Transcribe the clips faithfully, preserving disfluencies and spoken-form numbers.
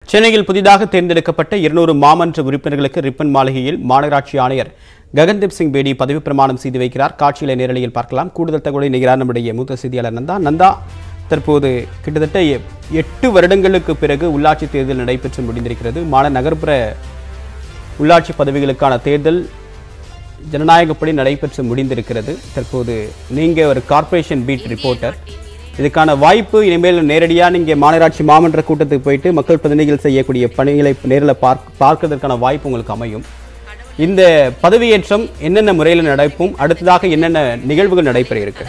சென்னையில் புதிதாக தேர்ந்தெடுக்கப்பட்ட இருநூறு மாமன்ற உறுப்பினர்களுக்கு ரிப்பன் மாளிகையில் மாநகராட்சி ஆணையர் ககன்தீப் சிங் பேடி பதவி பிரமாணம் செய்து வைக்கிறார். காட்சியில நேரலையில் பார்க்கலாம். கூடுதல் தகவலை நிகழார் நம்முடைய மூத்த செய்தியாளர் நந்தா. நந்தா, தற்போது கிட்டத்தட்ட எட்டு வருடங்களுக்கு பிறகு உள்ளாட்சி தேர்தல் நடைபெற்று முடிந்திருக்கிறது. மாநகர நகர்ப்புற உள்ளாட்சி பதவிகளுக்கான தேர்தல் ஜனநாயகப்படி நடைபெற்று முடிந்திருக்கிறது. தற்போது நீங்க ஒரு கார்ப்பரேஷன் பீட் ரிப்போர்ட்டர், இதுக்கான வாய்ப்பு இனிமேல் நேரடியாக நீங்கள் மாநகராட்சி மாமன்ற கூட்டத்துக்கு போயிட்டு மக்கள் பிரதிநிதிகள் செய்யக்கூடிய பணிகளை நேரில் பார்க்க பார்க்கறதுக்கான வாய்ப்பு உங்களுக்கு அமையும். இந்த பதவியேற்றம் என்னென்ன முறையில் நடக்கும், அடுத்ததாக என்னென்ன நிகழ்வுகள் நடைபெற இருக்கு?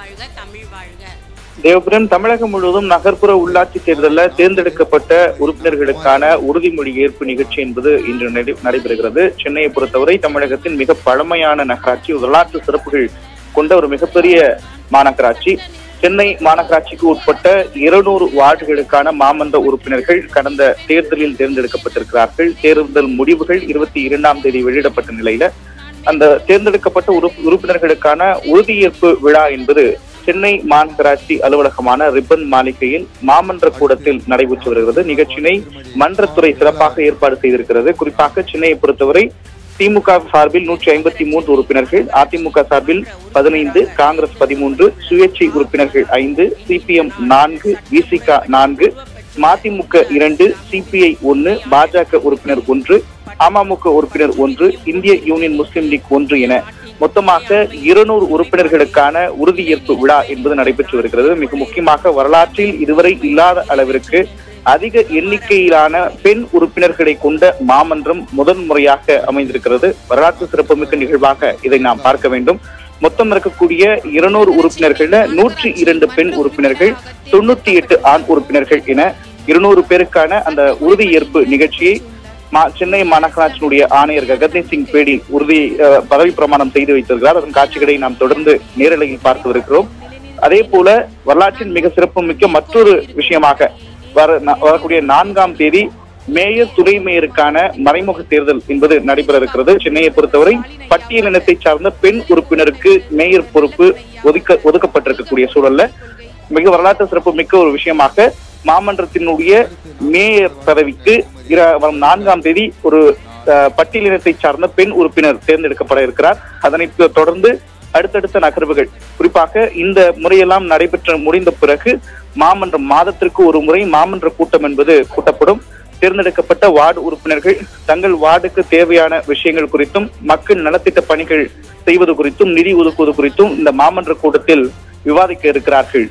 தேவபுரம் தமிழகம் முழுவதும் நகர்ப்புற உள்ளாட்சி தேர்தலில் தேர்ந்தெடுக்கப்பட்ட உறுப்பினர்களுக்கான உறுதிமொழி ஏற்பு நிகழ்ச்சி என்பது இன்று நடைபெறுகிறது. சென்னையை பொறுத்தவரை தமிழகத்தின் மிக பழமையான நகராட்சி, வரலாற்று சிறப்புகள் கொண்ட ஒரு மிகப்பெரிய மாநகராட்சி. சென்னை மாநகராட்சிக்கு உட்பட்ட இருநூறு வார்டுகளுக்கான மாமன்ற உறுப்பினர்கள் கடந்த தேர்தலில் தேர்ந்தெடுக்கப்பட்டிருக்கிறார்கள். தேர்தல் முடிவுகள் இருபத்தி இரண்டாம் தேதி வெளியிடப்பட்ட நிலையில அந்த தேர்ந்தெடுக்கப்பட்ட உறுப்பினர்களுக்கான உறுதியேற்பு விழா என்பது சென்னை மாநகராட்சி அலுவலகமான ரிப்பன் மாளிகையில் மாமன்ற கூடத்தில் நடைபெற்று வருகிறது. நிகழ்ச்சியினை மன்றத்துறை சிறப்பாக ஏற்பாடு செய்திருக்கிறது. குறிப்பாக சென்னையை பொறுத்தவரை திமுக சார்பில் நூற்றி ஐம்பத்தி மூன்று உறுப்பினர்கள், அதிமுக சார்பில் பதினைந்து, காங்கிரஸ் பதிமூன்று, சுயேட்சை உறுப்பினர்கள் ஐந்து, சிபிஎம் நான்கு, விசிக நான்கு, மதிமுக இரண்டு, சிபிஐ ஒன்று, பாஜக உறுப்பினர் ஒன்று, அமமுக உறுப்பினர் ஒன்று, இந்திய யூனியன் முஸ்லிம் லீக் ஒன்று என மொத்தமாக இருநூறு உறுப்பினர்களுக்கான உறுதியேற்பு விழா என்பது நடைபெற்று வருகிறது. மிக முக்கியமாக வரலாற்றில் இதுவரை இல்லாத அளவிற்கு அதிக எண்ணிக்கையிலான பெண் உறுப்பினர்களை கொண்ட மாமன்றம் முதன் முறையாக அமைந்திருக்கிறது. வரலாற்று சிறப்புமிக்க நிகழ்வாக இதை நாம் பார்க்க வேண்டும். மொத்தம் இருக்கக்கூடிய இருநூறு உறுப்பினர்கள்ல நூற்றி இரண்டு பெண் உறுப்பினர்கள், தொண்ணூத்தி எட்டு ஆண் உறுப்பினர்கள் என இருநூறு பேருக்கான அந்த உறுதியேற்பு நிகழ்ச்சியை சென்னை மாநகராட்சியினுடைய ஆணையர் ககன்தீப் சிங் பேடி உறுதி பதவி பிரமாணம் செய்து வைத்திருக்கிறார். அதன் காட்சிகளை நாம் தொடர்ந்து நேரலையில் பார்த்து வருகிறோம். அதே போல வரலாற்றின் மிக சிறப்புமிக்க மற்றொரு விஷயமாக வர வரக்கூடிய நான்காம் தேதி மேயர், துணை மேயருக்கான மறைமுக தேர்தல் என்பது நடைபெற இருக்கிறது. சென்னையை பொறுத்தவரை பட்டியலினத்தை சார்ந்த பெண் உறுப்பினருக்கு மேயர் பொறுப்பு ஒதுக்க ஒதுக்கப்பட்டிருக்கக்கூடிய சூழல்ல மிக வரலாற்று சிறப்பு மிக்க ஒரு விஷயமாக மாமன்றத்தினுடைய மேயர் பதவிக்கு வரும் நான்காம் தேதி ஒரு பட்டியலினத்தை சார்ந்த பெண் உறுப்பினர் தேர்ந்தெடுக்கப்பட இருக்கிறார். அதனை தொடர்ந்து அடுத்தடுத்த நகர்வுகள், குறிப்பாக இந்த முறையெல்லாம் நடைபெற்று முடிந்த பிறகு மாமன்றம் மாதத்திற்கு ஒரு முறை மாமன்ற கூட்டம் என்பது கூட்டப்படும். தேர்ந்தெடுக்கப்பட்ட வார்டு உறுப்பினர்கள் தங்கள் வார்டுக்கு தேவையான விஷயங்கள் குறித்தும் மக்கள் நலத்திட்ட பணிகள் செய்வது குறித்தும் நிதி ஒதுக்குவது குறித்தும் இந்த மாமன்ற கூட்டத்தில் விவாதிக்க இருக்கிறார்கள்.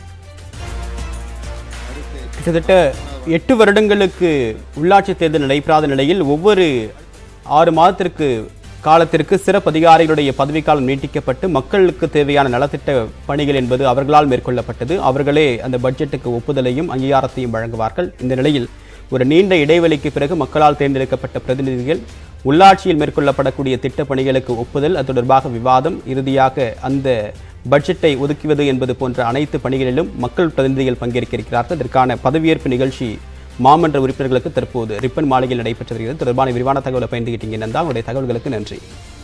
கிட்டத்தட்ட எட்டு வருடங்களுக்கு உள்ளாட்சி தேர்தல் நடைபெறாத நிலையில் ஒவ்வொரு ஆறு மாதத்திற்கு காலத்திற்கு சிறப்பு அதிகாரிகளுடைய பதவிக்காலம் நீட்டிக்கப்பட்டு மக்களுக்கு தேவையான நலத்திட்ட பணிகள் என்பது அவர்களால் மேற்கொள்ளப்பட்டது. அவர்களே அந்த பட்ஜெட்டுக்கு ஒப்புதலையும் அங்கீகாரத்தையும் வழங்குவார்கள். இந்த நிலையில் ஒரு நீண்ட இடைவெளிக்கு பிறகு மக்களால் தேர்ந்தெடுக்கப்பட்ட பிரதிநிதிகள் உள்ளாட்சியில் மேற்கொள்ளப்படக்கூடிய திட்ட பணிகளுக்கு ஒப்புதல், அது தொடர்பாக விவாதம், இறுதியாக அந்த பட்ஜெட்டை ஒதுக்குவது என்பது போன்ற அனைத்து பணிகளிலும் மக்கள் பிரதிநிதிகள் பங்கேற்க இருக்கிறார்கள். இதற்கான பதவியேற்பு நிகழ்ச்சி மாமன்ற உறுப்பினர்களுக்கு தற்போது ரிப்பன் மாளிகையில் நடைபெற்று வருகிறது. தொடர்பான விரிவான தகவலை பயந்துகிட்டீங்க நந்தா. உங்களுடைய தகவல்களுக்கு நன்றி.